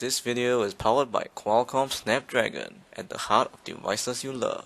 This video is powered by Qualcomm Snapdragon, at the heart of devices you love.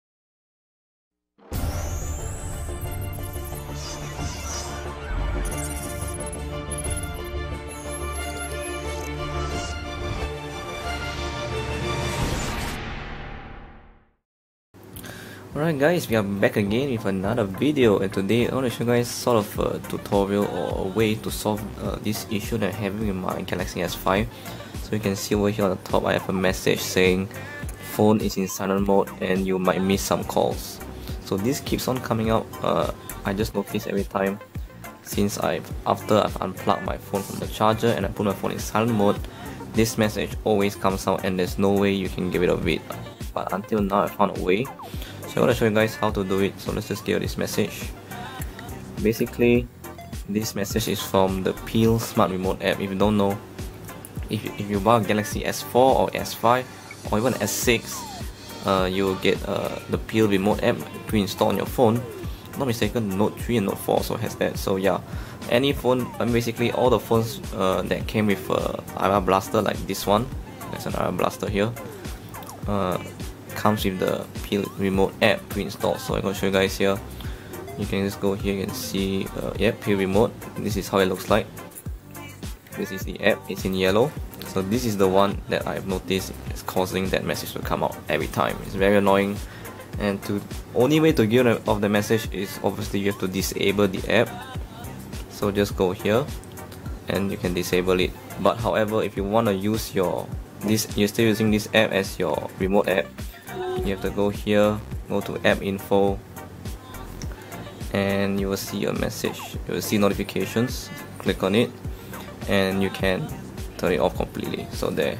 Alright guys, we are back again with another video, and today I want to show you guys sort of a tutorial or a way to solve this issue that I'm having with my Galaxy S5. So you can see over here on the top I have a message saying phone is in silent mode and you might miss some calls. So this keeps on coming up. I just noticed every time since after I've unplugged my phone from the charger and I put my phone in silent mode, this message always comes out and there's no way you can get rid of it. But until now I found a way. So I want to show you guys how to do it. So let's just get this message. Basically, this message is from the Peel Smart Remote app. If you don't know, if you buy a Galaxy S4 or S5 or even S6, you will get the Peel Remote app pre-installed on your phone. If I'm not mistaken, Note 3 and Note 4 also has that. So yeah, any phone, basically all the phones that came with IR Blaster, like this one, there's an IR Blaster here, comes with the Peel Remote app pre-installed. So I'm going to show you guys here. You can just go here and see Peel Remote. This is how it looks like. This is the app, it's in yellow. So this is the one that I've noticed is causing that message to come out every time. It's very annoying, and the only way to get rid of the message is obviously you have to disable the app. So just go here and you can disable it. But however, if you want to use you're still using this app as your remote app, you have to go here, go to app info, and you will see a message. You will see notifications. Click on it and you can turn it off completely. So there.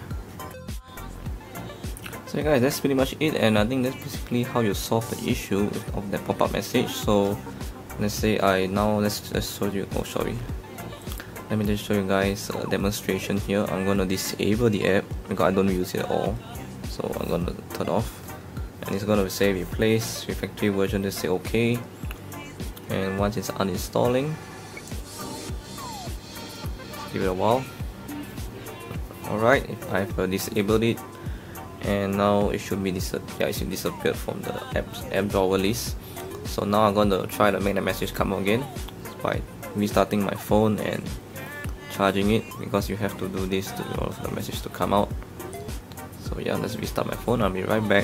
So guys, that's pretty much it, and I think that's basically how you solve the issue of that pop-up message. So let's say let's show you. Oh, sorry. Let me just show you guys a demonstration here. I'm gonna disable the app because I don't use it at all. So I'm gonna turn off, and it's gonna say replace with factory version. Just say OK, and once it's uninstalling, give it a while. Alright, I've disabled it, and now it should be it should disappear from the app drawer list. So now I'm gonna try to make the message come again by restarting my phone and charging it, because you have to do this to in order for the message to come out. So yeah, let's restart my phone. I'll be right back.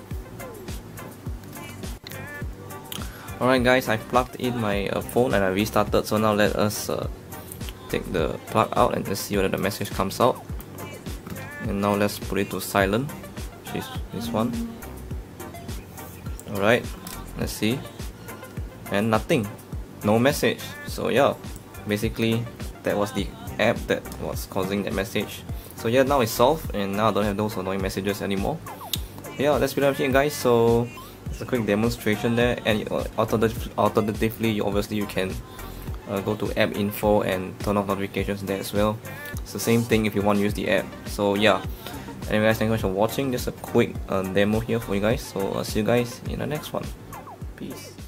Alright guys, I've plugged in my phone and I restarted. So now let us take the plug out and just see whether the message comes out. And now let's put it to silent, which is this one. Alright, let's see. And nothing, no message. So yeah, basically that was the app that was causing that message. So yeah, now it's solved, and now I don't have those annoying messages anymore. Yeah, that's pretty much it guys. So it's a quick demonstration there, and alternatively obviously you can go to app info and turn off notifications there as well. It's the same thing if you want to use the app. So yeah, anyway guys, thank you so much for watching. Just a quick demo here for you guys. So I'll see you guys in the next one. Peace.